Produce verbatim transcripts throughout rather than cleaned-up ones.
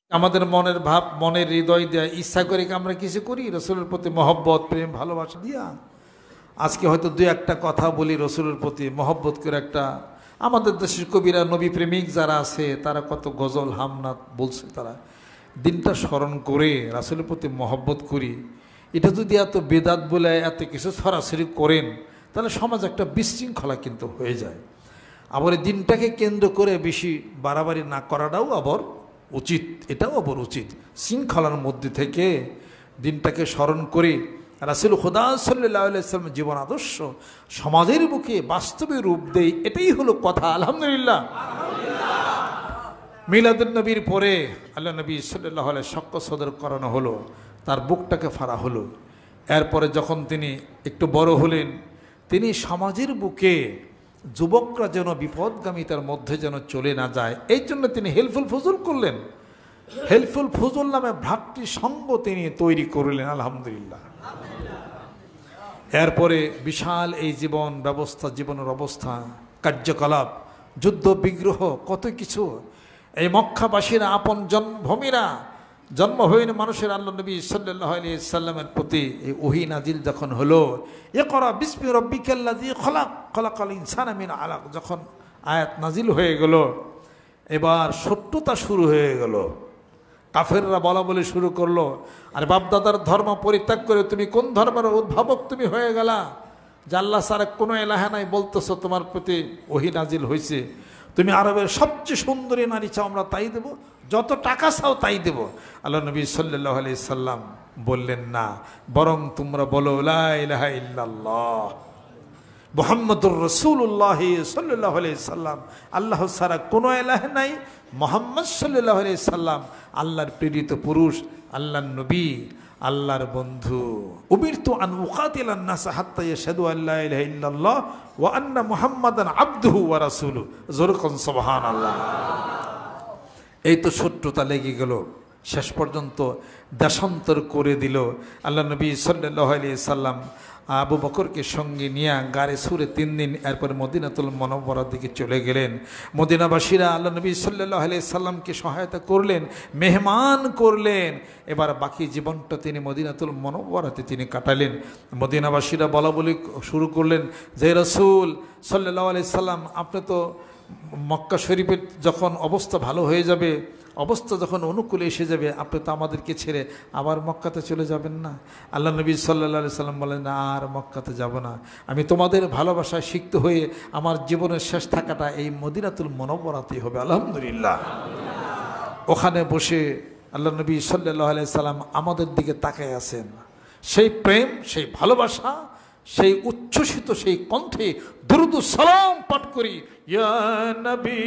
আমাদের মনের ভাব, মনের হৃদয় দেয়া ইচ্ছা করে আমরা কিছু করি রসুলের প্রতি মহব্বত, প্রেম, ভালোবাসা দিয়া। আজকে হয়তো দু একটা কথা বলি রসুলের প্রতি মহব্বত করে। একটা আমাদের দেশের কবিরা, নবী প্রেমিক যারা আছে, তারা কত গজল হামনাত বলছে, তারা দিনটা স্মরণ করে রাসূলের প্রতি মহব্বত করি। এটা যদি এত বেদাত বলে এত কিছু ছড়াছড়ি করেন, তাহলে সমাজ একটা বিশৃঙ্খলা কিন্তু হয়ে যায়। আবার এই দিনটাকে কেন্দ্র করে বেশি বাড়াবাড়ি না করাটাও আবার উচিত, এটাও আবার উচিত। শৃঙ্খলার মধ্যে থেকে দিনটাকে স্মরণ করে রাসূল খুদা সাল্লাল্লাহু আলাইহি ওয়াসাল্লাম জীবন আদর্শ সমাজের বুকে বাস্তবে রূপ দেয়, এটাই হলো কথা। আলহামদুলিল্লাহ। মিলাদুন নবীর পরে আল্লাহ নবী সাল্লাল্লাহু আলাইহি শক্ক সদর করানো হলো, তার বুকটাকে ফাড়া হলো। এরপরে যখন তিনি একটু বড় হলেন, তিনি সমাজের বুকে যুবকরা যেন বিপদগামিতার মধ্যে যেন চলে না যায়, এই জন্য তিনি হেল্পফুল ফজল করলেন। হেল্পফুল ফজল নামে ভ্রাতৃ সঙ্গ তিনি তৈরি করলেন। আলহামদুলিল্লাহ। এরপরে বিশাল এই জীবন ব্যবস্থা, জীবনের অবস্থা, কার্যকলাপ, যুদ্ধ বিগ্রহ, কত কিছু। এই মক্কাবাসীরা আপন জন্মভূমিরা, জন্মভূমির মানুষের আল্লাহ নবী সাল্লাল্লাহু আলাইহি সাল্লামের প্রতি এই ওহী নাজিল যখন হলো, ইকরা বিসমি রাব্বিকাল্লাযী খলাক খলাকাল ইনসানা মিন আলাক, যখন আয়াত নাজিল হয়ে গেল, এবার শত্রুতা শুরু হয়ে গেল। কাফেররা বলা বলে শুরু করলো, আর বাপদাদার ধর্ম পরিত্যাগ করে তুমি কোন ধর্মের উদ্ভাবক তুমি হয়ে গেলা, যে আল্লাহ ছাড়া কোনো এলাহা নাই বলতেছো, তোমার প্রতি ওহী নাজিল হয়েছে, তুমি আরবের সবচেয়ে সুন্দরী নারী চাও আমরা তাই দেব, যত টাকা চাও তাই দেব। আল্লাহ নবী সাল্লাল্লাহু আলাইহি সাল্লাম বললেন না, বরং তোমরা বলো লা ইলাহা ইল্লাল্লাহ মুহাম্মাদুর রাসূলুল্লাহ সাল্লাল্লাহু আলাইহি সাল্লাম, আল্লাহ ছাড়া কোনো এলাহা নাই, মুহাম্মদ সাল্লাল্লাহু আলাইহি সাল্লাম আল্লাহর প্রেরিত পুরুষ, আল্লাহর নবী, আল্লাহর বন্ধু। উমিরতু আন উকাতিলান নাস হাত্তা ইয়াশহাদু আল্লা ইলাহা ইল্লাল্লাহ ওয়া আন্না মুহাম্মাদান আবদুহু ওয়া রাসূলুহু। জোরে কোন সুবহানাল্লাহ। এই তো শত্রুতা লেগে গেল, শেষ পর্যন্ত দেশান্তর করে দিল। আল্লাহ নবী সাল্লাল্লাহু আলাইহি সাল্লাম আবু বকরকে সঙ্গে নিয়ে গাড়ে সুরে তিন দিন এরপর মদিনাতুল মুনাওয়ারার দিকে চলে গেলেন। মদিনাবাসীরা আল্লাহ নবী সাল্লাল্লাহু আলাইহি সাল্লামকে সহায়তা করলেন, মেহমান করলেন। এবার বাকি জীবনটা তিনি মদিনাতুল মুনাওয়ারাতে তিনি কাটালেন। মদিনাবাসীরা বলা বলি শুরু করলেন যে রাসূল সাল্লাল্লাহু আলাইহি সাল্লাম, আপনি তো মক্কা শরীফের যখন অবস্থা ভালো হয়ে যাবে, অবস্থা যখন অনুকূলে এসে যাবে, আপনি তো আমাদেরকে ছেড়ে আবার মক্কাতে চলে যাবেন না। আল্লাহ নবী সাল্লাল্লাহু আলাইহি সাল্লাম বলেন, না, আর মক্কাতে যাব না, আমি তোমাদের ভালোবাসায় সিক্ত হয়ে আমার জীবনের শেষ থাকাটা এই মদিনাতুল মুনাওয়ারাতেই হবে। আলহামদুলিল্লাহ। ওখানে বসে আল্লাহ নবী সাল্লাল্লাহু আলাইহি সাল্লাম আমাদের দিকে তাকায় আছেন। সেই প্রেম, সেই ভালোবাসা, সেই উচ্ছ্বসিত সেই কণ্ঠে দুরূদ ও সালাম পাঠ করি, ইয়া নবী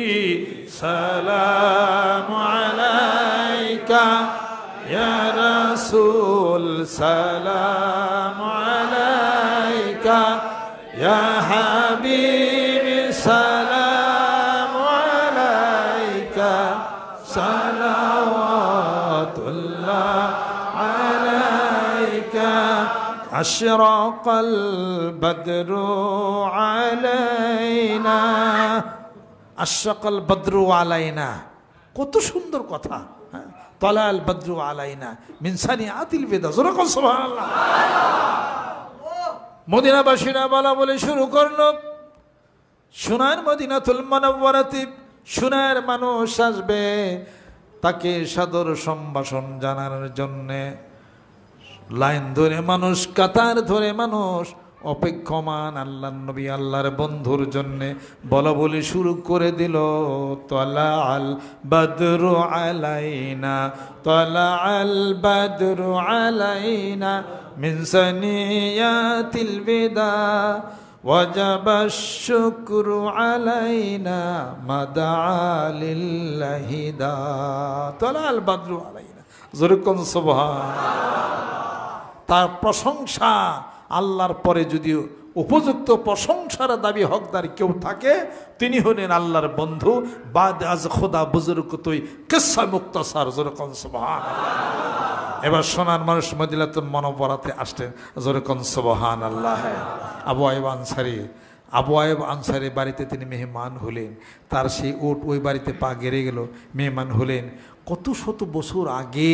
সালামু আলাইকা, ইয়া রাসূল সালামু আলাইকা, ইয়া হাবিবি সালামু আলাইকা, সালাওয়াতুল্লাহ আলাইকা, আশরাকাল বদরু আলাইনা, আশরাকাল বদরু আলাইনা, কত সুন্দর কথা। হ্যাঁ, তালাল বদরু আলাইনা মিন সানিআতিল বিদা। যখন সুবহানাল্লাহ। মদিনাবাসীরা বলা বলে শুরু করলো, সোনার মদিনাতুল মুনাওয়ারাতে সোনার মানুষ আসবে, তাকে সাদর সম্ভাষণ জানানোর জন্যে লাইন ধরে মানুষ, কাতার ধরে মানুষ অপেক্ষমান আল্লাহর নবী, আল্লাহর বন্ধুর জন্যে বলা বলি শুরু করে দিল, তালা আল বদরু আলাইনা, তালা আল বদরু আলাইনা মিন সানিয়াতিল বিদা, ওয়াজাবাশ শুকরু আলাইনা মাদা লিল্লাহি দা। তালা আল বদরু আলাইনা। জোরে কোন সুবহানাল্লাহ। তার প্রশংসা, আল্লাহর পরে যদি উপযুক্ত প্রশংসার দাবি হকদার কেউ থাকে, তিনি হলেন আল্লাহর বন্ধু। বাদ আজ খোদা বুজুর্গ তুই কিসসা মুক্তাসার। জোরে কোন সুবহানাল্লাহ। এবার সোনার মানুষ মদিনাতুল মুনাওয়ারাতে আসলেন। জোরে কোন সুবহানাল্লাহ। আবু আইয়ুব আনসারী আবু আইয়ুব আনসারী বাড়িতে তিনি মেহমান হলেন। তার সেই উট ওই বাড়িতে পা গেড়ে গেল, মেহমান হলেন। কত শত বছর আগে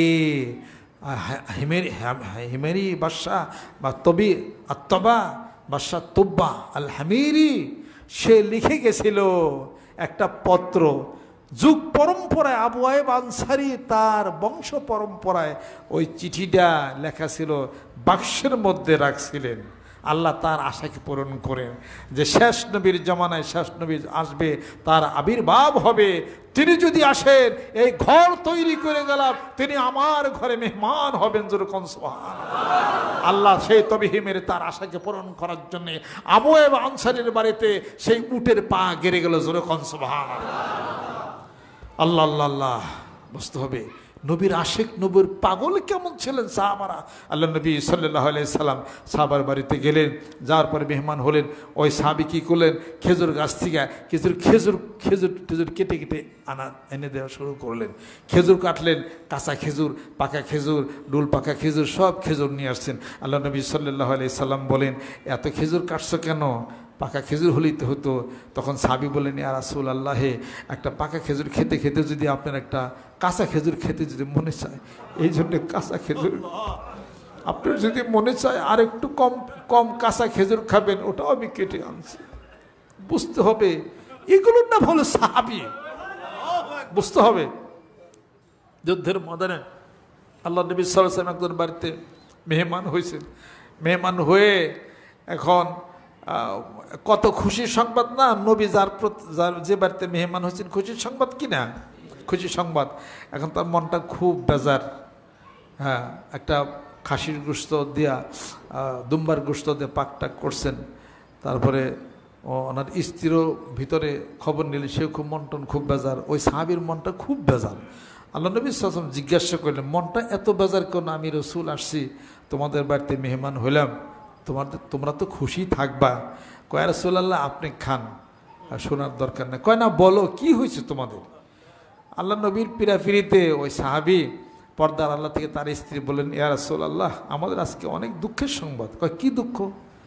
হিমেরি হিমেরি বাদশাহ বা তবি আত্তবা বাদশাহ তোব্বা আল হামিরি সে লিখে গেছিল একটা পত্র। যুগ পরম্পরায় আবু আইয়ুব আনসারী তার বংশ পরম্পরায় ওই চিঠিটা লেখা ছিল, বাক্সের মধ্যে রাখছিলেন। আল্লাহ তার আশাকে পূরণ করেন যে শেষ নবীর জমানায় শেষ নবী আসবে, তার আবির্ভাব হবে। তিনি যদি আসেন, এই ঘর তৈরি করে গেলাম, তিনি আমার ঘরে মেহমান হবেন। যেরকম সুবহানাল্লাহ। আল্লাহ সেই তবিহিমের তার আশাকে পূরণ করার জন্য আবু আইয়ুব আনসারীর বাড়িতে সেই উটের পা গেড়ে গেল। যেরকম সুবহানাল্লাহ। আল্লাহ আল্লাহ আল্লাহ বুঝতে হবে নবীর আশিক, নবীর পাগল কেমন ছিলেন সাহাবারা। আল্লাহ নবী সাল্লাল্লাহু আলাইহি সাল্লাম সাহাবার বাড়িতে গেলেন, যাওয়ার পরে মেহমান হলেন। ওই সাহাবী কী করলেন, খেজুর গাছ থেকে খেজুর খেজুর খেজুর খেজুর কেটে কেটে আনা এনে দেওয়া শুরু করলেন। খেজুর কাটলেন, কাঁচা খেজুর, পাকা খেজুর, ডুল পাকা খেজুর, সব খেজুর নিয়ে আসছেন। আল্লাহ নবী সাল্লাল্লাহু আলাইহি সাল্লাম বলেন, এত খেজুর কাটছো কেন? পাকা খেজুর হলেই তো হতো। তখন সাহাবী বলেন, ইয়া রাসূলুল্লাহ, একটা পাকা খেজুর খেতে খেতে যদি আপনার একটা কাঁচা খেজুর খেতে যদি মনে চায়, এই জন্য কাঁচা খেজুর। আপনার যদি মনে চায় আর একটু কম কম কাঁচা খেজুর খাবেন, ওটাও আমি কেটে আনছি। বুঝতে হবে এগুলোর নাম হলো সাহাবী। বুঝতে হবে যুদ্ধের ময়দানে আল্লাহ নবী সাল্লাল্লাহু আলাইহি ওয়াসাল্লাম একজন বাড়িতে মেহমান হয়েছেন। মেহমান হয়ে এখন কত খুশির সংবাদ না, নবী যার যার যে বাড়িতে মেহমান হয়েছেন খুশির সংবাদ কি না? খুশির সংবাদ। এখন তার মনটা খুব বেজার। হ্যাঁ, একটা খাসির গোশত দিয়া দুম্বার গোশত দিয়ে পাক টাক করছেন। তারপরে ওনার স্ত্রীরও ভিতরে খবর নিলে সেও খুব মন টন খুব বেজার। ওই সাহাবীর মনটা খুব বেজার। আল্লাহ নবী সাল্লাল্লাহু আলাইহি ওয়াসাল্লাম জিজ্ঞাসা করলেন, মনটা এত বেজার কেন? আমি রাসূল আসছি, তোমাদের বাড়িতে মেহমান হইলাম, তোমাদের তোমরা তো খুশি থাকবা। কয় রাসূলুল্লাহ আপনি খান, আর শোনার দরকার নেই। কয় না, বলো কি হয়েছে তোমাদের? আল্লাহ নবীর পিরাপিরিতে ওই সাহাবী পর্দার আল্লাহ থেকে তার স্ত্রী বলেন, ইয়া রাসূলুল্লাহ আমাদের আজকে অনেক দুঃখের সংবাদ। কয় কি দুঃখ?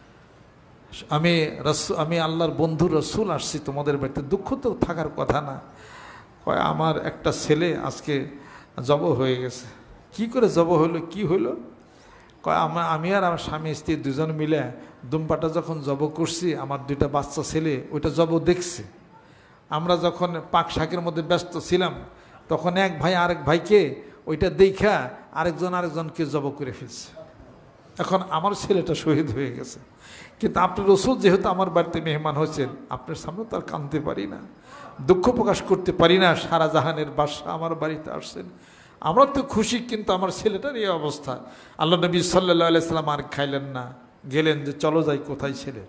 আমি রাসূল আমি আল্লাহর বন্ধু রাসূল আসছি তোমাদের বাড়িতে, দুঃখ তো থাকার কথা না। কয় আমার একটা ছেলে আজকে জব হয়ে গেছে। কি করে জব হইলো, কি হইলো? কয় আমার আমি আর আমার স্বামী স্ত্রী দুজন মিলে দুম্বাটা যখন জব করছি, আমার দুইটা বাচ্চা ছেলে ওইটা জব দেখছে। আমরা যখন পাক শাকের মধ্যে ব্যস্ত ছিলাম, তখন এক ভাই আরেক ভাইকে ওইটা দেখা আরেকজন আরেকজনকে জব করে ফেলছে। এখন আমার ছেলেটা শহীদ হয়ে গেছে, কিন্তু আপনি রাসূল যেহেতু আমার বাড়িতে মেহমান হয়েছেন, আপনার সামনে তো আর কাঁদতে পারি না, দুঃখ প্রকাশ করতে পারি না। সারা জাহানের বাদশা আমার বাড়িতে আসছেন, আমরা তো খুশি, কিন্তু আমার ছেলেটার এই অবস্থা। আল্লাহ নবী সাল্লাল্লাহু আলাইহি সাল্লাম আর খাইলেন না, গেলেন যে চলো যাই, কোথায় ছেলে?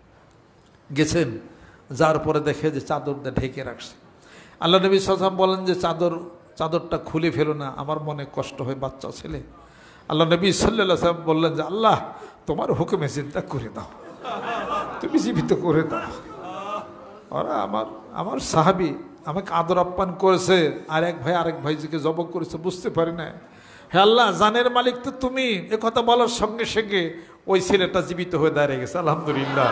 গেছেন, যার পরে দেখে যে চাদর দিয়ে ঢেকে রাখছে। আল্লাহ নবী সাল্লাল্লাহু আলাইহি ওয়াসাল্লাম বলেন যে চাদর চাদরটা খুলে ফেলো না, আমার মনে কষ্ট হয়, বাচ্চা ছেলে। আল্লাহ নবী সাল্লাল্লাহু আলাইহি ওয়াসাল্লাম বললেন যে আল্লাহ তোমার হুকুমে চিন্তা করে দাও, তুমি জীবিত করে দাও। ওরা আমার আমার সাহাবী আমাকে আদর আপ্যায়ন করেছে, আর এক ভাই আরেক ভাইজিকে জব করেছে, বুঝতে পারি না। হে আল্লাহ, জানের মালিক তো তুমি। এ কথা বলার সঙ্গে সঙ্গে ওই ছেলেটা জীবিত হয়ে দাঁড়িয়ে গেছে। আলহামদুলিল্লাহ,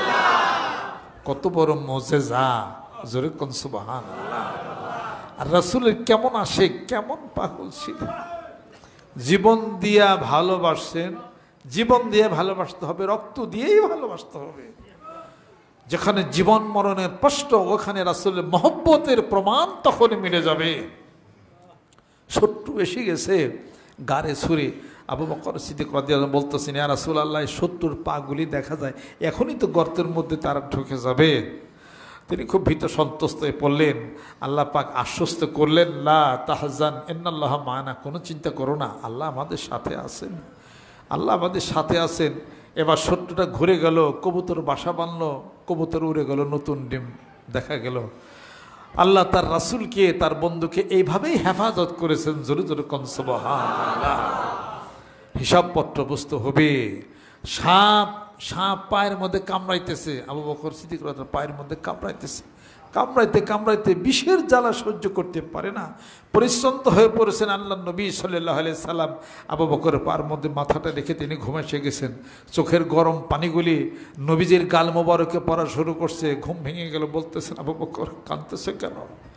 কত বড় মুজিজা! জোরে কোন সুবহানাল্লাহ। আর রাসূলের কেমন আসে, কেমন পাগল ছিল, জীবন দিয়া ভালোবাসছেন। জীবন দিয়ে ভালোবাসতে হবে, রক্ত দিয়েই ভালোবাসতে হবে। যেখানে জীবন মরণের প্রশ্ন, ওখানে রাসূলের মহব্বতের প্রমাণ তখন মিলে যাবে। শত্রু এসে গেছে গাড়ে ছুরি। আবু বকর সিদ্দিক রাদিয়াল্লাহু আনহু বলতেছেন, ইয়া রাসূলুল্লাহ শত্রুর পাগুলি দেখা যায়, এখনই তো গর্তের মধ্যে তারা ঢুকে যাবে। তিনি খুব ভীত সন্ত্রস্ত হয়ে পড়লেন। আল্লাহ পাক আশ্বস্ত করলেন, লা তাহজান ইন্নাল্লাহা মা'ানা, কোনো চিন্তা করো না, আল্লাহ আমাদের সাথে আছেন, আল্লাহ আমাদের সাথে আছেন। এবার শত্রুটা ঘুরে গেল, কবুতর বাসা বাঁধল, কবুতর উড়ে গেল, নতুন ডিম দেখা গেল। আল্লাহ তার রাসূলকে, তার বন্ধুকে এইভাবেই হেফাজত করেছেন। জোরে জোরে কোন সুবহানাল্লাহ। হিসাবপত্র বুঝতে হবে। সাপ সাপ পায়ের মধ্যে কামড়াইতেছে, আবু বকর সিদ্দিক রাদিয়াল্লাহু আনহু পায়ের মধ্যে কামড়াইতেছে, কামড়াইতে কামড়াইতে বিষের জ্বালা সহ্য করতে পারে না, পরিশ্রান্ত হয়ে পড়েছেন। আল্লাহ নবী সাল্লাল্লাহু আলাইহি সাল্লাম আবু বকরের পায়ের মধ্যে মাথাটা রেখে তিনি ঘুমে এসে গেছেন। চোখের গরম পানিগুলি নবীজির গাল মোবারকে পড়া শুরু করছে। ঘুম ভেঙে গেল, বলতেছেন, আবু বকর কাঁদতেছে কেন?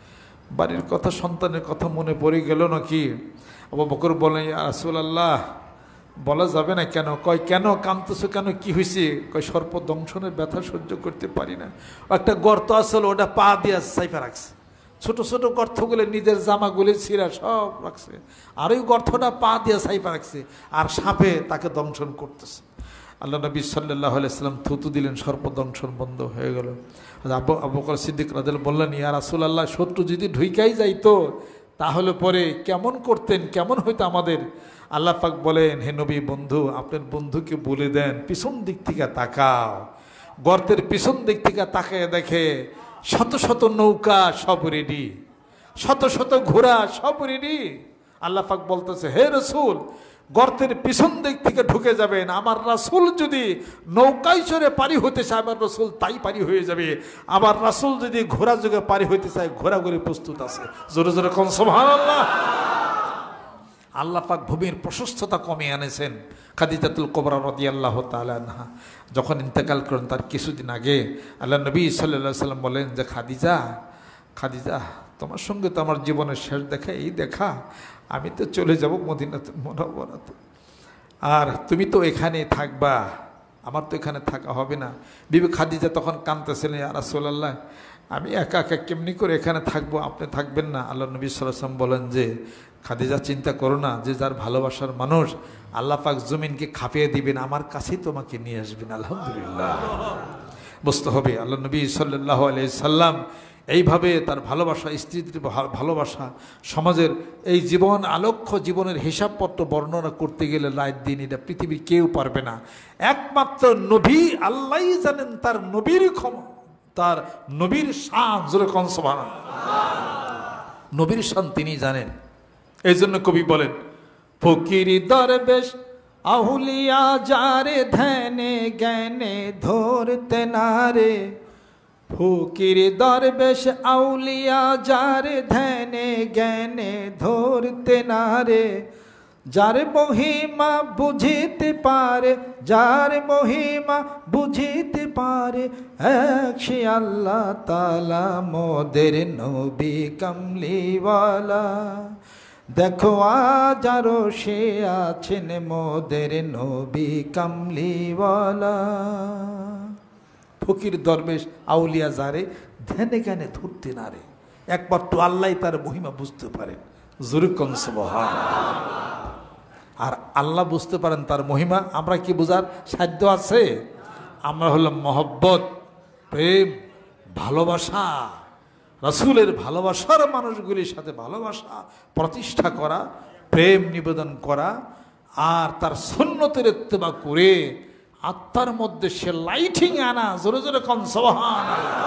বাড়ির কথা, সন্তানের কথা মনে পড়ে গেল নাকি? আবু বকর বলেন, ইয়া রাসূলুল্লাহ, বলা যাবে না কেন? কয় কেন কাঁদতেছো কেন, কি হয়েছে? কয় সর্প দংশনের ব্যথা সহ্য করতে পারি না। একটা গর্ত আসলে ওটা পা দিয়ে সাইফা রাখছে, ছোট ছোট গর্তগুলো নিজের জামাগুলি ছিঁড়া সব রাখছে, আর ওই গর্তটা পা দিয়ে সাইফা রাখছে, আর সাপে তাকে দংশন করতেছে। আল্লাহ নবী সাল্লাল্লাহু আলাইহি সাল্লাম থুতু দিলেন, সর্প দংশন বন্ধ হয়ে গেল। আবু আবু বকর সিদ্দিক রাদিয়াল্লাহু বললেন, ইয়া রাসূলুল্লাহ, শত্রু যদি ঢুইকাই যাইতো তাহলে পরে কেমন করতেন, কেমন হইতো আমাদের? আল্লাহ পাক বলেন, হে নবী বন্ধু, আপনার বন্ধুকে বলে দেন পিছন দিক থেকে তাকাও। গর্তের পিছন দিক থেকে তাকায় দেখে শত শত নৌকা সব রেডি, শত শত ঘোড়া সব রেডি। আল্লাহ পাক বলতেছে, হে রাসূল, গর্তের পিছন দিক থেকে ঢুকে যাবেন, আমার রাসূল যদি নৌকায় চড়ে পারি হতে চায় আমার রাসূল তাই পারি হয়ে যাবে, আমার রাসূল যদি ঘোড়া যোগে পারি হইতে চায় ঘোড়াগুলি প্রস্তুত আছে। জোরে জোরে কোন সুবহানাল্লাহ। আল্লাহ পাক ভূমির প্রশস্ততা কমে আনেছেন। খাদিজাতুল কুবরা রাদিয়াল্লাহু তাআলা আনহা যখন ইন্তেকাল করেন তার কিছুদিন আগে আল্লাহ নবী সাল্লাল্লাহু আলাইহি সাল্লাম বলেন যে, খাদিজা খাদিজা তোমার সঙ্গে তো আমার জীবনের শেষ দেখা, এই দেখা, আমি তো চলে যাব মদিনাতুল মুনাওয়ারাতে, আর তুমি তো এখানে থাকবা, আমার তো এখানে থাকা হবে না। বিবি খাদিজা তখন কাঁদতেছিলেন, ইয়া রাসূলুল্লাহ, আমি একা একা কেমনি করে এখানে থাকবো, আপনি থাকবেন না? আল্লাহ নবী সাল্লাল্লাহু আলাইহি ওয়াসাল্লাম বলেন যে, খাদিজা চিন্তা করো না, যে যার ভালোবাসার মানুষ আল্লাহ পাক জমিনকে খাপিয়ে দিবেন, আমার কাছেই তোমাকে নিয়ে আসবেন। আলহামদুলিল্লাহ। বুঝতে হবে আল্লাহ নবী সাল্লাল্লাহু আলাইহি সাল্লাম এইভাবে তার ভালোবাসা, স্ত্রীর ভালোবাসা, সমাজের এই জীবন আলক্ষ্য জীবনের হিসাবপত্র বর্ণনা করতে গেলে রাত দিন এটা পৃথিবীর কেউ পারবে না। একমাত্র নবী আল্লাহই জানেন তার নবীর ক্ষমতা, তার নবীর শান। জোরে কোন সুবহানাল্লাহ। নবীর শান তিনি জানেন। এই জন্য কবি বলেন, ফকির দরবেশ আহুলিয়া যারে ধ্যানে জ্ঞানে ধরতে নারে, ফকির দরবেশ আউলিয়া যারে ধ্যানে জ্ঞানে ধরতে নারে, যার মহিমা বুঝিতে পারে, যার মহিমা বুঝিতে পারে, এক সে আল্লাহ তাআলা মোদের নবী কামলিওয়ালা। দেখো আজ আরো সে আছেন মোদের নবী কামলিওয়ালা। ফকির দরবেশ আউলিয়া যারে ধ্যানে জ্ঞানে ধরতে নারে, একমাত্র আল্লাহ তার মহিমা বুঝতে পারেন। জোরে কোন সুবহানাল্লাহ। আর আল্লাহ বুঝতে পারেন তার মহিমা, আমরা কি বোঝার সাধ্য আছে? আমরা হলাম মহব্বত, প্রেম, ভালোবাসা, রাসূলের ভালোবাসার মানুষগুলির সাথে ভালোবাসা প্রতিষ্ঠা করা, প্রেম নিবেদন করা, আর তার সুন্নতের ইত্তেবা করে আত্মার মধ্যে সে লাইটিং আনা। জোরে জোরে কোন সুবহানাল্লাহ।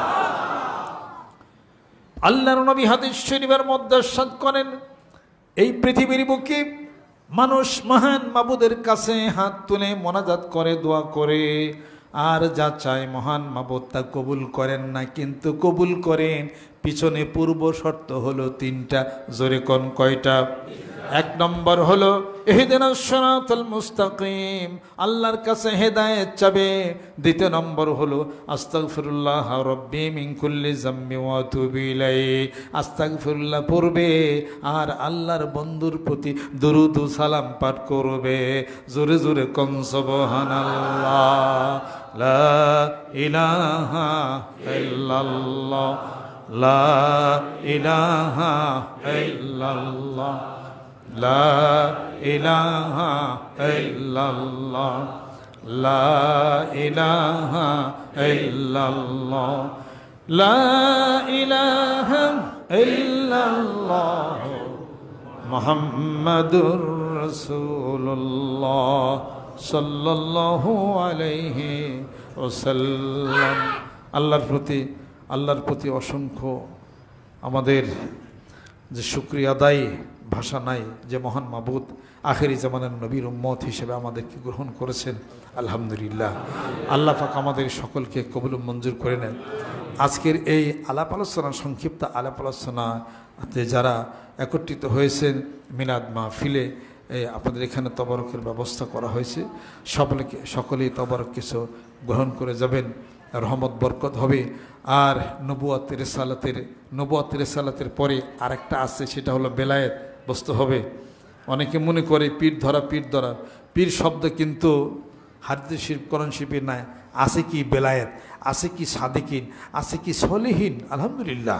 আল্লাহর নবী হাদিস শরীফের মধ্যে ইরশাদ করেন, এই পৃথিবীর বুকে মানুষ মহান মাবুদের কাছে হাত তুলে মোনাজাত করে, দোয়া করে, আর যা চায় মহান মাবুদ তা কবুল করেন না, কিন্তু কবুল করেন। পিছনে পূর্ব শর্ত হলো তিনটা। জোরে কোন কয়টা? এক নম্বর হলো ইহদিনাস সিরাতাল মুস্তাকিম, আল্লাহর কাছে হেদায়েত চাবে। দ্বিতীয় নম্বর হলো আস্তাগফিরুল্লাহ রাব্বি মিন কুল্লি যামবি ওয়া আতুবু ইলাইহি, আস্তাগফিরুল্লাহ পড়বে আর আল্লাহর বন্ধুর প্রতি দরুদ ও সালাম পাঠ করবে। জোরে জোরে কোন সুবহানাল্লাহ। লা ইলাহা ইল্লাল্লাহ, লা ইলাহা ইল্লাল্লাহ, লা ইলাহা ইল্লাল্লাহ, লা ইলাহা ইল্লাল্লাহ, লা ইলাহা ইল্লাল্লাহ মুহাম্মাদুর রাসূলুল্লাহ সাল্লাল্লাহু আলাইহি ওয়াসাল্লাম। আল্লাহর প্রতি আল্লাহর প্রতি অসংখ্য আমাদের যে শুকরিয়া আদায় ভাষা নাই, যে মহান মাবুদ আখেরি জামানের নবীর উম্মত হিসেবে আমাদেরকে গ্রহণ করেছেন। আলহামদুলিল্লাহ। আল্লাহ পাক আমাদের সকলকে কবুল মঞ্জুর করে নেন। আজকের এই আলাপ আলোচনা, সংক্ষিপ্ত আলাপ আলোচনাতে যারা একত্রিত হয়েছেন মিলাদ মাহফিলে, আপনাদের এখানে তবারকের ব্যবস্থা করা হয়েছে। সকলকে সকলেই তবারক কিছু গ্রহণ করে যাবেন রহমত বরকত হবে। আর নবুয়াত রিসালাতের নবুয়াত রিসালাতের পরে আরেকটা আছে, সেটা হলো বেলায়েত বস্তু হবে। অনেকে মনে করে পীর ধরা পীর ধরা পীর শব্দ কিন্তু হাদিস শরীফ কোরআন শরীফে নাই। আছে কি বেলায়েত, আছে কি সাদিকিন, আছে কি সলিহিন? আলহামদুলিল্লাহ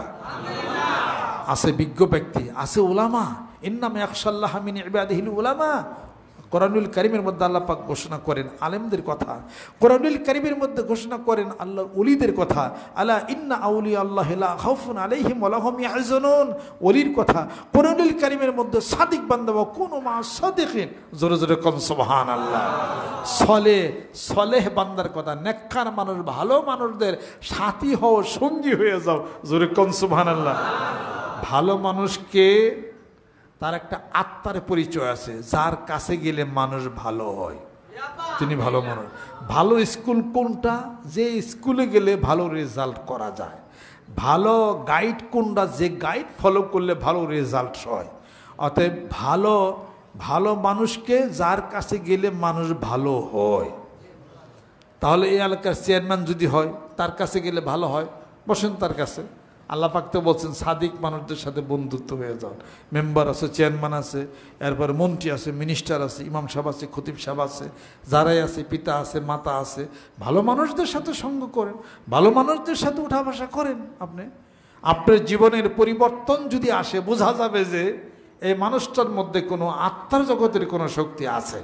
আছে বিজ্ঞ ব্যক্তি, আছে উলামা। ইন্নামা ইয়াখশাল্লাহ মিন ইবাদিহিল উলামা। কোরআনুল কারীমের মধ্যে আল্লাহ পাক ঘোষণা করেন আলেমদের কথা, কোরআনুল কারীমের মধ্যে ঘোষণা করেন আল্লাহর ওলিদের কথা। আলা ইন্না আউলিয়া আল্লাহি লা খাউফুন আলাইহিম ওয়া লা হুম ইয়াহজানুন, ওলির কথা। কোরআনুল কারীমের মধ্যে সাদিক বান্দা ওয়া কুনু মা সাদিকিন, জোরে জোরে কোন সুবহানাল্লাহ। সলে সলেহ বান্দার কথা, নেককার মানুষ, ভালো মানুষদের সাথী হও, সঙ্গী হয়ে যাও, জোরে কোন সুবহানাল্লাহ। ভালো মানুষকে তার একটা আত্মার পরিচয় আছে, যার কাছে গেলে মানুষ ভালো হয়, তিনি ভালো মানুষ। ভালো স্কুল কোনটা? যে স্কুলে গেলে ভালো রেজাল্ট করা যায়। ভালো গাইড কোনটা? যে গাইড ফলো করলে ভালো রেজাল্ট হয়। অতএব ভালো ভালো মানুষকে যার কাছে গেলে মানুষ ভালো হয়। তাহলে এই এলাকার চেয়ারম্যান যদি হয়, তার কাছে গেলে ভালো হয়, বসেন তার কাছে। আল্লাহ পাক তো বলছেন সাদিক মানুষদের সাথে বন্ধুত্ব হয়ে যান। মেম্বার আছে, চেয়ারম্যান আছে, এরপরে মন্ত্রী আছে, মিনিস্টার আছে, ইমাম সাহেব আছে, খতিব সাহেব আছে, যারাই আছে, পিতা আছে, মাতা আছে। ভালো মানুষদের সাথে সঙ্গ করেন, ভালো মানুষদের সাথে উঠা বসা করেন। আপনি আপনার জীবনের পরিবর্তন যদি আসে, বোঝা যাবে যে এই মানুষটার মধ্যে কোনো আত্মার জগতের কোনো শক্তি আছে।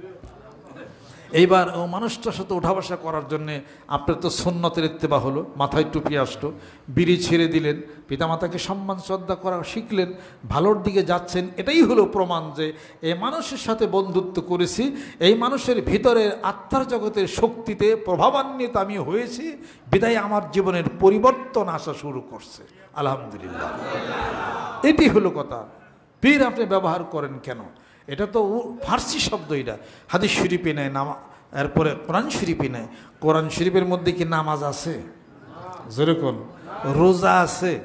এইবার ও মানুষটার সাথে উঠা বসা করার জন্যে আপনার তো সুন্নতের ইত্তেবা হলো, মাথায় টুপি আসলো, বিড়ি ছেড়ে দিলেন, পিতামাতাকে সম্মান শ্রদ্ধা করা শিখলেন, ভালোর দিকে যাচ্ছেন। এটাই হলো প্রমাণ যে এই মানুষের সাথে বন্ধুত্ব করেছি, এই মানুষের ভিতরের আত্মার জগতের শক্তিতে প্রভাবান্বিত আমি হয়েছি, বিদায় আমার জীবনের পরিবর্তন আসা শুরু করছে। আলহামদুলিল্লাহ, এটি হলো কথা। পীর আপনি ব্যবহার করেন কেন? এটা তো ফার্সি শব্দ, এটা হাদিস শরীফে নেয়, নামা এরপরে কোরআন শরীফে নেয়। কোরআন শরীফের মধ্যে কি নামাজ আছে? যেরকম রোজা আছে,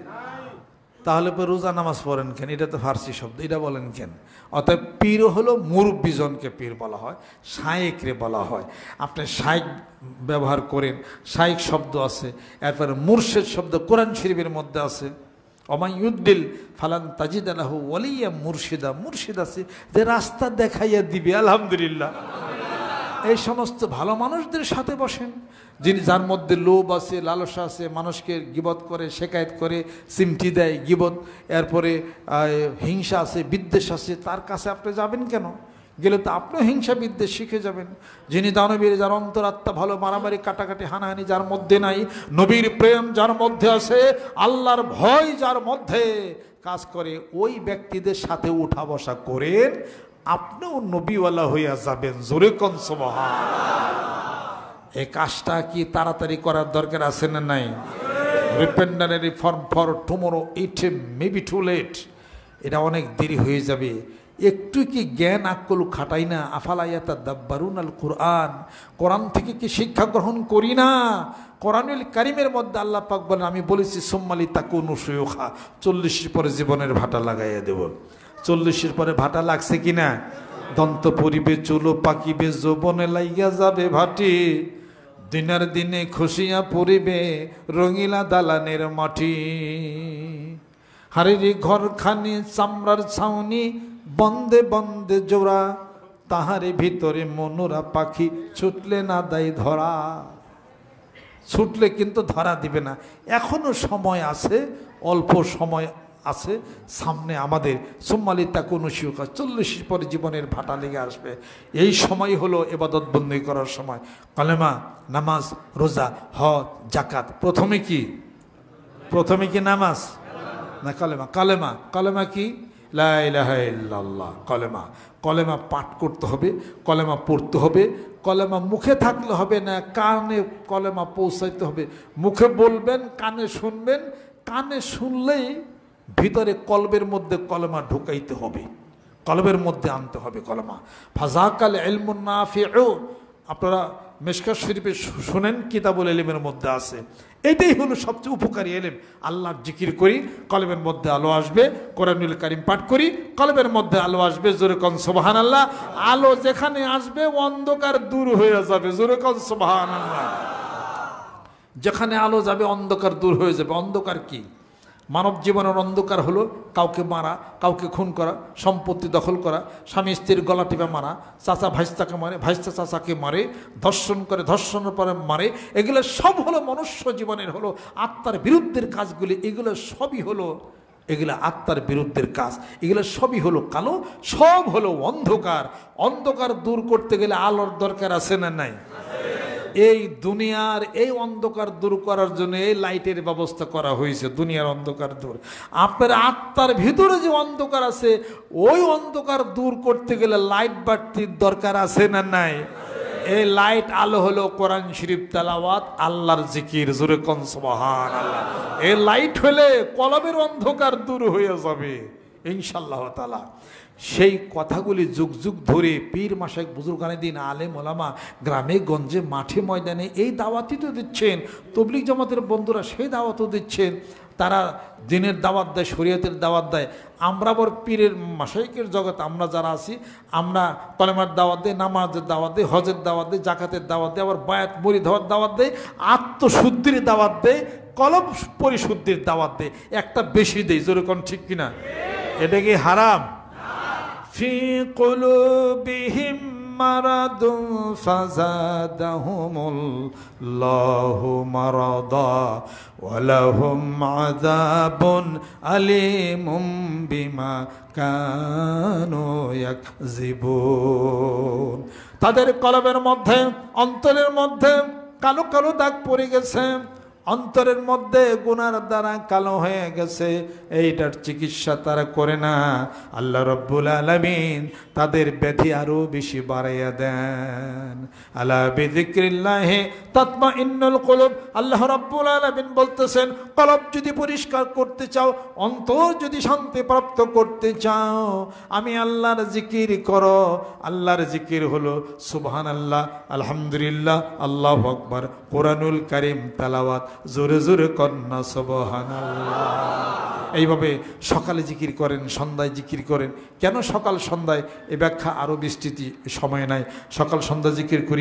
তাহলে রোজা নামাজ পড়েন কেন? এটা তো ফার্সি শব্দ, এটা বলেন কেন? অতএব পীর হলো মুরব্বিজনকে পীর বলা হয়, শায়েকরে বলা হয়। আপনি শায়েক ব্যবহার করেন, শায়েক শব্দ আছে, এরপরে মুর্শেদ শব্দ কোরআন শরীফের মধ্যে আছে। অমায়ুদ্দিল ফালান তাজিদ আলাহু ওয়ালিয়া মুর্শিদা, মুর্শিদ আছে যে রাস্তা দেখাইয়া দিবে। আলহামদুলিল্লাহ, এই সমস্ত ভালো মানুষদের সাথে বসেন, যিনি যার মধ্যে লোভ আছে, লালসা আছে, মানুষকে গিবত করে, শেকায়েত করে, সিমটি দেয়, গিবত, এরপরে হিংসা আছে, বিদ্বেষ আছে, তার কাছে আপনি যাবেন কেন? গেলে তো আপনিও হিংসা বিদ্বেষ শিখে যাবেন। যিনি দানবীর, যার অন্তরাত্মা ভালো, মারামারি কাটাকাটি হানাহানি যার মধ্যে নাই, নবীর প্রেম যার মধ্যে আছে, আল্লাহর ভয় যার মধ্যে কাজ করে, ওই ব্যক্তিদের সাথে উঠা বসা করেন, আপনিও নবীওয়ালা হইয়া যাবেন। জোরে কোন সুবহানাল্লাহ। এই কাজটা কি তাড়াতাড়ি করার দরকার আছে না নাই? Repentant reform for tomorrow, it may be too late. এটা অনেক দেরি হয়ে যাবে। একটু কি জ্ঞান আকল খাটাই না? আফালায়াতা দাব্বারুন আল কোরআন, কোরআন থেকে কি শিক্ষা গ্রহণ করি না? কোরআনুল কারীমের মধ্যে আল্লাহ পাক বলেন, আমি বলেছি সুম্মালি তাকুনু শুয়ুখা, চল্লিশের পরে জীবনের ভাটা লাগাইয়া দেব। চল্লিশের পরে ভাটা লাগছে কিনা? দন্ত পরিবে, চুলো পাকিবে, যৌবনে লাইয়া যাবে ভাটি, দিনের দিনে খুশিয়া পরিবে রঙিলা দালানের মাটি। হারেরি ঘরখানি চামড়ার ছাউনি, বন্দে বন্দে জোড়া, তাহারে ভিতরে মনোরা পাখি, ছুটলে না দেয় ধরা। ছুটলে কিন্তু ধরা দিবে না। এখনো সময় আছে, অল্প সময় আছে সামনে আমাদের। সুম্মালি তাকুনু শুয়ুখা, চল্লিশের পরে জীবনের ভাটা লেগে আসবে। এই সময় হলো ইবাদত বন্দী করার সময়। কালেমা, নামাজ, রোজা, হজ, যাকাত। প্রথমে কি? প্রথমে কি নামাজ না কালেমা? কালেমা। কালেমা কি? লা ইলাহা ইল্লাল্লাহ। কলেমা, কলেমা পাঠ করতে হবে, কলেমা পড়তে হবে। কলেমা মুখে থাকলে হবে না, কানে কলেমা পৌঁছাইতে হবে। মুখে বলবেন, কানে শুনবেন, কানে শুনলেই ভিতরে কলবের মধ্যে কলেমা ঢুকাইতে হবে, কলবের মধ্যে আনতে হবে কলেমা। ফাযাকাল ইলমুন নাফিউ, আপনারা মিশকাত শরীফে শুনেন, কিতাবুল ইলমের মধ্যে আছে। এটাই হলো সবচেয়ে উপকারী এলেম। আল্লাহর জিকির করি, কলবের মধ্যে আলো আসবে। কোরআনুল কারীম পাঠ করি, কলবের মধ্যে আলো আসবে। জোরে কোন সুবহানাল্লাহ। আলো যেখানে আসবে অন্ধকার দূর হয়ে যাবে। জোরে কোন সুবহানাল্লাহ। যেখানে আলো যাবে অন্ধকার দূর হয়ে যাবে। অন্ধকার কি? মানব জীবনের অন্ধকার হলো কাউকে মারা, কাউকে খুন করা, সম্পত্তি দখল করা, স্বামী স্ত্রীর গলা টিপে মারা, চাচা ভাইস্তাকে মারে, ভাইস্তা চাচাকে মারে, ধর্ষণ করে, ধর্ষণের পরে মারে। এগুলো সব হলো মনুষ্য জীবনের হলো আত্মার বিরুদ্ধের কাজগুলি। এগুলো সবই হলো এগুলো আত্মার বিরুদ্ধের কাজ। এগুলো সবই হলো কালো, সব হলো অন্ধকার। অন্ধকার দূর করতে গেলে আলোর দরকার আছে না নাই? এই দুনিয়ার এই অন্ধকার দূর করার জন্য এই লাইটের ব্যবস্থা করা হয়েছে। দুনিয়ার অন্ধকার দূর, আপনার আত্মার ভিতরে যে অন্ধকার আছে ওই অন্ধকার দূর করতে গেলে লাইট বাড়তির দরকার আছে না নাই? এই লাইট আলো হলো কোরআন শরীফ তেলাওয়াত, আল্লাহর জিকির। জোরে কোন সুবহানাল্লাহ। এই লাইট হলে কলবের অন্ধকার দূর হয়ে যাবে ইনশাআল্লাহ তাআলা। সেই কথাগুলি যুগ যুগ ধরে পীর মাশায়েখ বুজুর্গানে দিন, আলেম ওলামা গ্রামে গঞ্জে মাঠে ময়দানে এই দাওয়াতই তো দিচ্ছেন। তবলিগ জামাতের বন্ধুরা সেই দাওয়াতও দিচ্ছেন। তারা দিনের দাওয়াত দেয়, শরীয়তের দাওয়াত দেয়। আমরা আবার পীরের মাশায়েখের জগৎ আমরা যারা আছি, আমরা কলেমার দাওয়াত দেয়, নামাজের দাওয়াত দেয়, হজের দাওয়াত দেয়, জাকাতের দাওয়াত দেয়, আবার বায়াত মুরিদ হওয়ার দাওয়াত দেয়, আত্মশুদ্ধির দাওয়াত দেয়, কলব পরিশুদ্ধির দাওয়াত দেয়। একটা বেশি দেয়। যেরকম ঠিক কিনা? এটা কি হারাম? ফি কুলুবিহিম মারাদুন ফাযাদাহুমুল্লাহু মারাদা ওয়া লাহুম আযাবুন আলীমুম বিমা কানু ইয়াকযিবুন। তাদের কলবের মধ্যে, অন্তরের মধ্যে কালো কালো দাগ পড়ে গেছে, অন্তরের মধ্যে গুনার দ্বারা কালো হয়ে গেছে। এইটার চিকিৎসা তারা করে না। আল্লাহ রব্বুল আলামিন তাদের ব্যাধি আরো বেশি বাড়াইয়া দেন। আলা বিযিক্রিল্লাহি তাতমাইন্নুল কুলুব। আল্লাহ রব্বুল আলামিন বলতেছেন, কলব যদি পরিষ্কার করতে চাও, অন্তর যদি শান্তি প্রাপ্ত করতে চাও, আমি আল্লাহর জিকির করো। আল্লাহর জিকির হলো সুবহানাল্লাহ, আলহামদুলিল্লাহ, আল্লাহু আকবার, কোরআনুল কারীম তেলাওয়াত। জোরে জোরে কন্যা সুবহানাল্লাহ। এইভাবে সকালে জিকির করেন, সন্ধ্যায় জিকির করেন। কেন সকাল সন্ধ্যায়? এ ব্যাখ্যা আরও বিস্তৃতি সময় নাই। সকাল সন্ধ্যা জিকির করি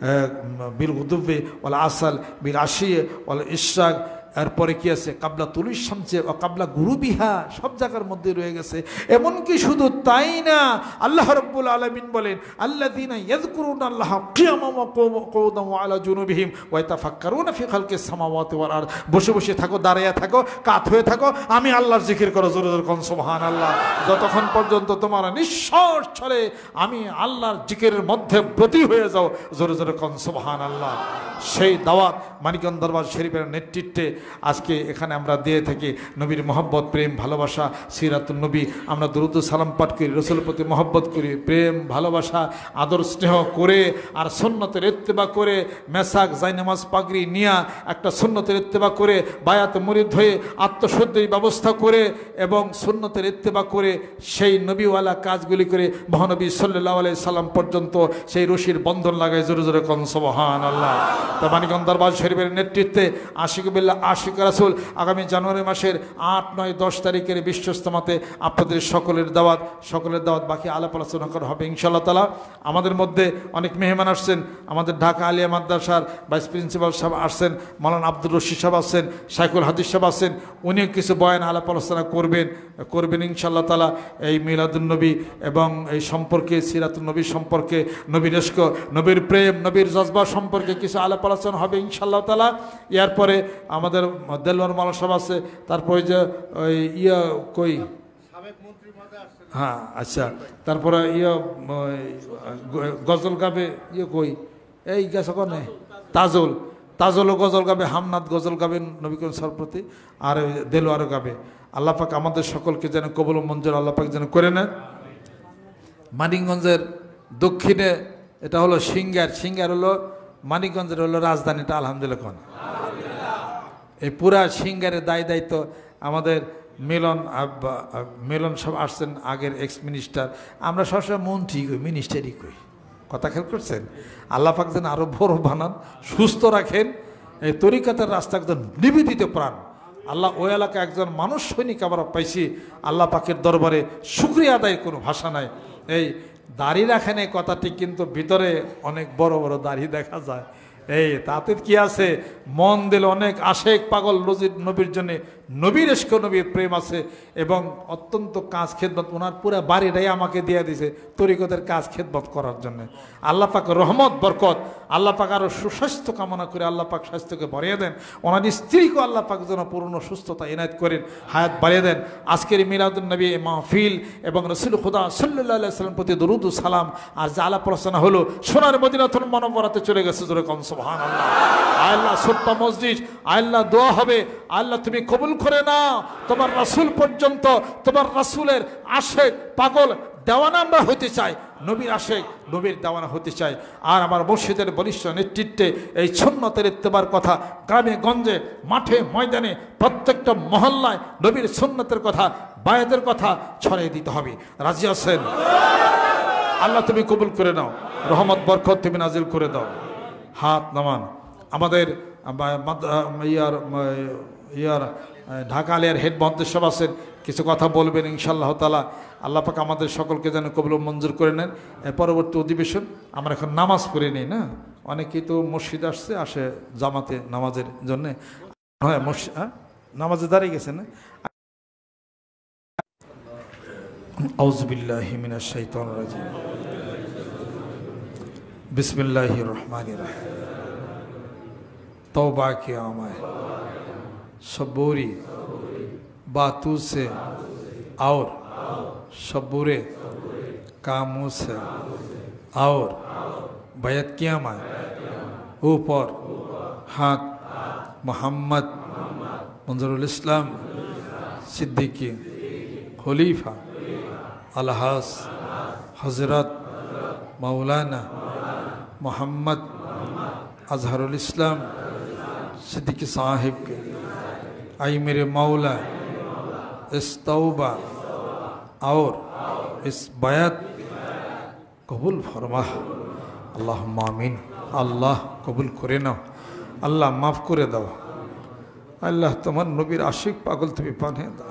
বিল গুদুবে ওয়াল আসাল বিল আশিয়ে ওয়াল ইশরাক। এরপরে কি আছে? কাবলা তুলিশ শামসে ও কাবলা গুরুবিহা, সব জায়গার মধ্যে রয়ে গেছে। এমনকি শুধু তাই না, আল্লাহ রাব্বুল আলামিন বলেন, আল্লাযীনা ইয়াযকুরুনাল্লাহা কিয়ামান ওয়া কুউদান ওয়া আলা জুনুবিহিম ওয়া ইয়াতাফাক্কারুনা ফি খালকিস সামাওয়াতি ওয়াল আরদ। বসে বসে থাকো, দাঁড়িয়ে থাকো, কাত হয়ে থাকো, আমি আল্লাহর জিকির করো। জোরে জোরে কোন সুবহানাল্লাহ। যতক্ষণ পর্যন্ত তোমার নিঃশ্বাস চলে আমি আল্লাহর জিকিরের মধ্যে ব্রতী হয়ে যাও। জোরে জোরে কোন সুবহানাল্লাহ। সেই দাওয়াত মানিকগঞ্জ দরবার শরীফের নেতৃত্বে আজকে এখানে আমরা দিয়ে থাকি। নবীর মহব্বত, প্রেম, ভালোবাসা, সিরাতুন নবী, আমরা দরুদ সালাম পাঠ করি, রসুলের প্রতি মহব্বত করি, প্রেম, ভালোবাসা, আদর স্নেহ করে, আর সুন্নতের ইত্তেবা করে, মেসাক, জায়নামাজ, পাগড়ি নিয়া একটা সুন্নতের ইত্তেবা করে, বায়াত মুরিদ হয়ে আত্মশুদ্ধির ব্যবস্থা করে এবং সুন্নতের ইত্তেবা করে সেই নবীওয়ালা কাজগুলি করে মহানবী সাল্লাল্লাহু আলাইহি সাল্লাম পর্যন্ত সেই রশির বন্ধন লাগায়। জোরে জোরে কোন সুবহানাল্লাহ। তো মানিকগঞ্জ দরবার শরীফের নেতৃত্বে আশিক বিল্লাহ আশিক রাসূল আগামী জানুয়ারি মাসের আট নয় দশ তারিখের বিশ্বস্তমাতে আপনাদের সকলের দাওয়াত, সকলের দাওয়াত। বাকি আলাপ আলোচনা করা হবে ইনশাআল্লাহ তাআলা। আমাদের মধ্যে অনেক মেহমান আসছেন। আমাদের ঢাকা আলিয়া মাদ্রাসার ভাইস প্রিন্সিপাল সাহেব আসছেন, মাওলানা আব্দুর রশিদ সাহেব আসছেন, শাইখুল হাদিস সাহেব আসছেন। উনিও কিছু বয়ান আলাপ আলোচনা করবেন করবেন ইনশাআল্লাহ তাআলা। এই মিলাদুন নবী এবং এই সম্পর্কে, সিরাতুন নবী সম্পর্কে, নবীর ইশক, নবীর প্রেম, নবীর জজবা সম্পর্কে কিছু আলাপ আলোচনা হবে ইনশাআল্লাহ তাআলা। এরপরে আমাদের দেলোয়ার মালা সাহেব আছে, তারপরে যে ওই ইয়া কই, হ্যাঁ আচ্ছা, তারপরে ইয়ে গজল গাবে ইয়ে কই, এই গেছে কনে তাজল, তাজল গজল গাবে, হামনাদ গজল গাবেন নবী করিম সাল্লাল্লাহু আলাইহি ওয়াসাল্লাম প্রতি, আর দেলোয়ারও গাবে। আল্লাহ পাক আমাদের সকলকে যেন কবুল মঞ্জুর আল্লাহ পাক যেন করে নেন। মানিকগঞ্জের দক্ষিণে এটা হলো সিঙ্গার, সিঙ্গার হলো মানিকগঞ্জের হলো রাজধানীটা। আলহামদুলিল্লাহ কোন এই পুরা সিঙ্গারের দায় দায়িত্ব আমাদের মিলন মিলন সব আসছেন, আগের এক্স মিনিস্টার। আমরা সবসময় মন্ত্রী কই, মিনিস্টারই কই। কথা খেয়াল করছেন? আল্লাহ পাক যেন আরো বড় বানান, সুস্থ রাখেন। এই তরিকাতের রাস্তা একজন নিবেদিত প্রাণ আল্লাহ, ওই এলাকায় একজন মানুষ সৈনিক আমরা পাইছি। আল্লাহ পাকের দরবারে শুকরিয়া আদায়ের কোনো ভাষা নাই। এই দাড়ি রাখেন এই কথাটি, কিন্তু ভিতরে অনেক বড় বড় দাড়ি দেখা যায়। এই তাতে কি আছে, মন দিলে অনেক আশেক পাগল নবীর জন্য, নবীর ইশক নবীর প্রেম আছে এবং অত্যন্ত কাজ খেদমত। ওনার পুরো বাড়িটাই আমাকে দিয়ে দিয়েছে তরিকতের কাজ খেদমত করার জন্য। আল্লাহ পাক রহমত বরকত, আল্লাহ পাক আরও সুস্বাস্থ্য কামনা করে আল্লাহ পাক স্বাস্থ্যকে বাড়িয়ে দেন। ওনার স্ত্রীকেও আল্লাহ পাক যেন পূর্ণ সুস্থতা এনায়েত করেন, হায়াত বাড়িয়ে দেন। আজকের মিলাদুন নবী মাহফিল এবং রসুল খুদা সাল্লাল্লাহু আলাইহি ওয়াসাল্লাম প্রতি দরুদ ও সালাম আর যে আলাপ আলোচনা হলো সোনার মদিনাতুল মুনাওয়ারাতে চলে গেছে, জোরে কোন সুবহানাল্লাহ। আল্লাহ ছোট্ট মসজিদ, আল্লাহ দোয়া হবে, আল্লাহ তুমি কবুল করে নাও। তোমার রাসূল পর্যন্ত, তোমার রাসূলের আশেক পাগল দেওয়ানা আমরা হতে চাই, নবীর আশেক নবীর দেওয়ানা হতে চাই। আর আমার মসজিদের বলিষ্ঠ নেতৃত্বে এই সুন্নতের ইত্তেবার কথা গ্রামে গঞ্জে মাঠে ময়দানে প্রত্যেকটা মহল্লায় নবীর সুন্নতের কথা বায়াতের কথা ছড়িয়ে দিতে হবে। রাজি আছেন? আল্লাহ তুমি কবুল করে নাও, রহমত বরকত তুমি নাজিল করে দাও। হাত নামান। আমাদের ইয়ার ইয়ার ঢাকা আলিয়ার হেড মহাদেশব আছেন, কিছু কথা বলবেন ইনশাআল্লাহ তাআলা। আল্লাহ পাক আমাদের সকলকে যেন কবুল মঞ্জুর করে নেন। পরবর্তী অধিবেশন আমরা এখন নামাজ পড়ে নিই না, অনেকেই তো মসজিদ আসছে, আসে জামাতে নামাজের জন্যে। হ্যাঁ মসজিদ, হ্যাঁ নামাজে দাঁড়িয়ে গেছেন না। আউযু বিল্লাহি মিনাশ শাইতানির রাজিম। बिस्मिल्लाहिर रहमानिर रहीम। तौबा किया मैं सबूरी बातों से और सबूरे कामों से और बैत किया मैं ऊपर हाथ मोहम्मद मंजरुल इस्लाम सिद्दीकी खलीफा अलहास हजरत मौलाना मोहम्मद अजहरुल इस्लाम सिद्दीकी साहिब के आई मेरे मौला इस तौबा और इस बैत कबूल फरमा। अल्लाहुम्मा आमीन। अल्लाह कबूल करे नाओ, अल्लाह माफ़ करे दाओ। अल्लाह तुम्हार नबीर आशिक पागल तुम्हें पाने दाओ।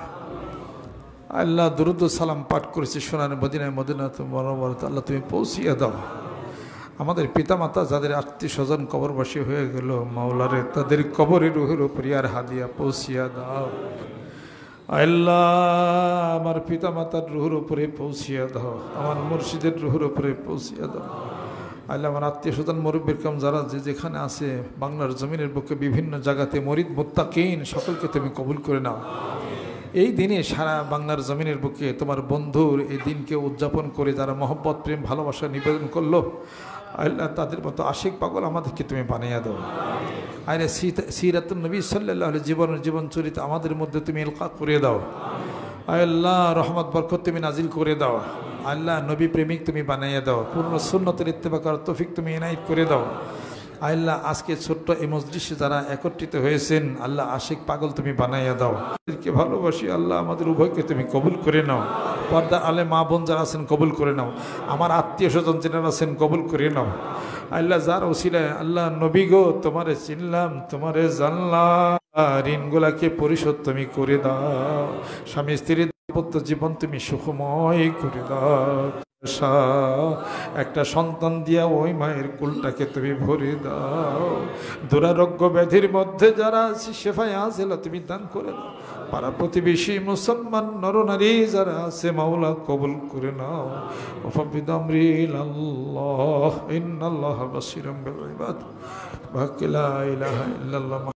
আল্লাহ দুরুদ সালাম পাঠ করেছি সোনার মদিনায় মদিনাতুল মুনাওয়ারাতে, আল্লাহ তুমি পৌঁছিয়ে দাও। আমাদের পিতামাতা যাদের আত্মীয় স্বজন কবরবাসী হয়ে গেল মাওলারে, তাদের কবরের রুহের উপরে আর হাদিয়া পৌঁছিয়ে দাও। আল্লাহ আমার পিতামাতার রুহের উপরে পৌঁছিয়ে দাও, আমার মুর্শিদের রুহের উপরে পৌঁছিয়ে দাও। আল্লাহ আমার আত্মীয় স্বজন মুরব্বির কাম যারা যে যেখানে আছে বাংলার জমিনের বুকে বিভিন্ন জায়গাতে মরিদ মুত্তাকিন সকলকে তুমি কবুল করে নাও। এই দিনে সারা বাংলার জমিনের বুকে তোমার বন্ধুর এই দিনকে উদযাপন করে যারা মহব্বত প্রেম ভালোবাসা নিবেদন করলো, আল্লাহ তাদের মতো আশিক পাগল আমাদেরকে তুমি বানিয়ে দাও। আরে সিরাতুন নবী সাল্লাল্লাহু আলাইহি জীবনের জীবন চরিত্র আমাদের মধ্যে তুমি ইলকা করে দাও। আল্লাহ রহমত বরকত তুমি নাজিল করে দাও। আল্লাহ নবী প্রেমিক তুমি বানিয়ে দাও, পূর্ণ সুন্নতের ইত্তেবা করার তৌফিক তুমি ইনায়েত করে দাও। আল্লাহ আজকে ছোট্ট এই মজলিসে যারা একত্রিত হয়েছেন, আল্লাহ আশিক পাগল তুমি বানাইয়া দাও। তাদেরকে ভালোবাসি আল্লাহ আমাদের উভয়কে তুমি কবুল করে নাও। পর্দা আলে মা বোন যারা আছেন কবুল করে নাও, আমার আত্মীয় স্বজন যারা আছেন কবুল করে নাও। আল্লাহ যার ওসিলায় আল্লাহ নবী গো তোমারে চিনলাম, তোমারে জানলাম, ঋণগুলাকে পরিশোধ তুমি করে দাও। স্বামী স্ত্রীর দাম্পত্য জীবন তুমি সুখময় করে দাও। একটা সন্তান দিয়া ওই মায়ের কুলটাকে তুমি ভরে দাও। দুরারোগ্য ব্যাধির মধ্যে যারা আছে শেফায় আজেলা তুমি দান করে দাও। পাড়া প্রতিবেশী মুসলমান নরনারী যারা আছে মাওলা কবুল করে নাও। ওয়াফিদামরিল আল্লাহ ইন্নাল্লাহ বাসীরুম বিল ইবাদ। লা ইলাহা ইল্লাল্লাহ।